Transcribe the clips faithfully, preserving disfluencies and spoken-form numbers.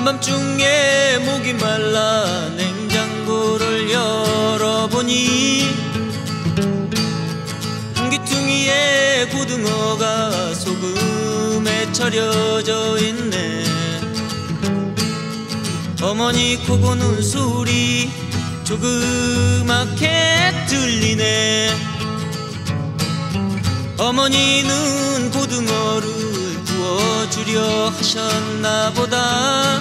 한밤중에 목이 말라 냉장고를 열어보니 한 귀퉁이에 고등어가 소금에 절여져 있네. 어머니 코 고는 소리 조그맣게 들리네. 어머니는 고등어를 구워주려 하셨나보다.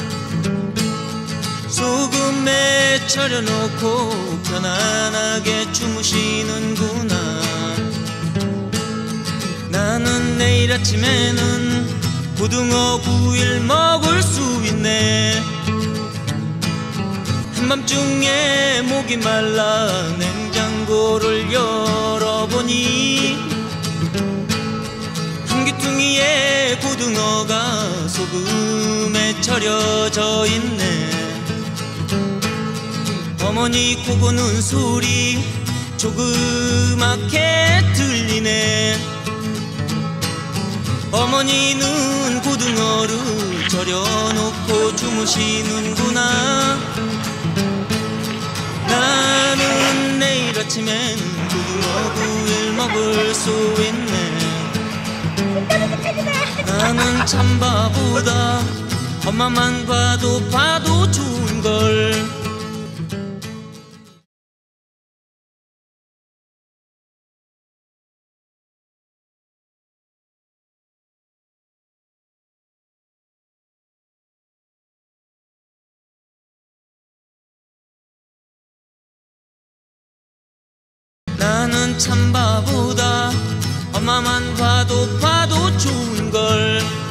소금에 절여놓고 편안하게 주무시는구나. 나는 내일 아침에는 고등어 구이를 먹을 수 있네. 한밤중에 목이 말라 냉장고를 열어보니 한 귀퉁이에 고등어가 소금에 절여져 있네. 어머니 코 고는 소리 조그맣게 들리네. 어머니는 고등어를 절여놓고 주무시는구나. 나는 내일 아침엔 고등어 구이를 먹을 수 있네. 나는 참 바보다. 엄마만 봐도 봐도 좋은걸. 나는 참 바보다. 엄마만 봐도 봐도 좋은걸.